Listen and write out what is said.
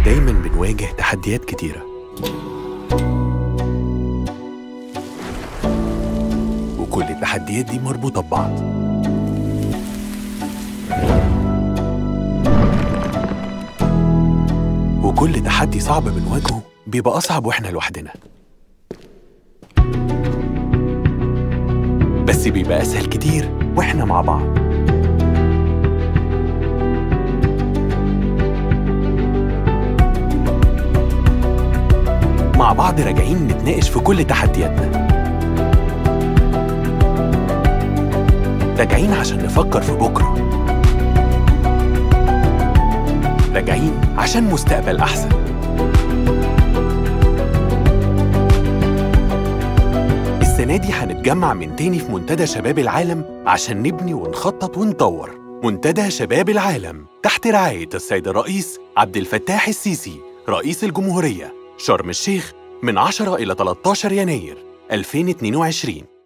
دايماً بنواجه تحديات كتيرة، وكل التحديات دي مربوطة ببعض. وكل تحدي صعب بنواجهه بيبقى أصعب وإحنا لوحدنا، بس بيبقى أسهل كتير وإحنا مع بعض. مع بعض راجعين نتناقش في كل تحدياتنا، راجعين عشان نفكر في بكرة، راجعين عشان مستقبل أحسن. السنة دي هنتجمع من تاني في منتدى شباب العالم عشان نبني ونخطط ونطور. منتدى شباب العالم تحت رعاية السيد الرئيس عبد الفتاح السيسي رئيس الجمهورية، شرم الشيخ، من 10 إلى 13 يناير 2022.